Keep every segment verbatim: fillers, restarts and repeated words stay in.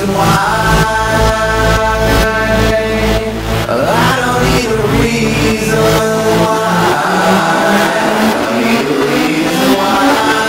reason why. I don't need a reason why. I don't need a reason why.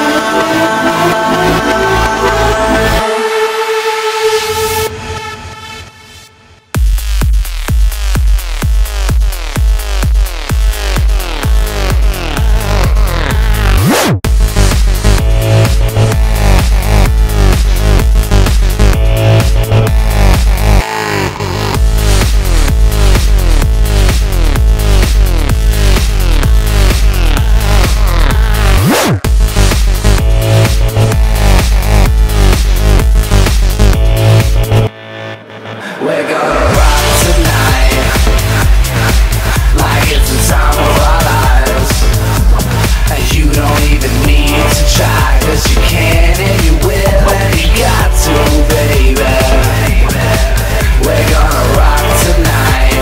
We're gonna rock tonight like it's the time of our lives. And you don't even need to try, cause you can and you will and you got to, baby. We're gonna rock tonight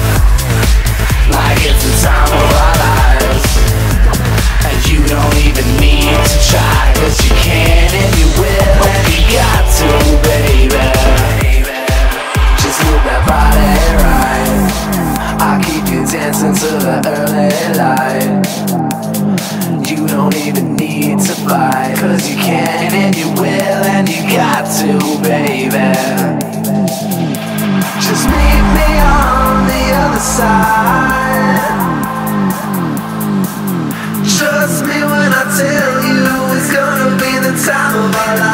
like it's the time of our lives. And you don't even need to try, cause you can and you will and you got to, baby. Move that body right, I'll keep you dancing till the early light. You don't even need to fight, cause you can and you will and you got to, baby. Just meet me on the other side. Trust me when I tell you it's gonna be the time of our life.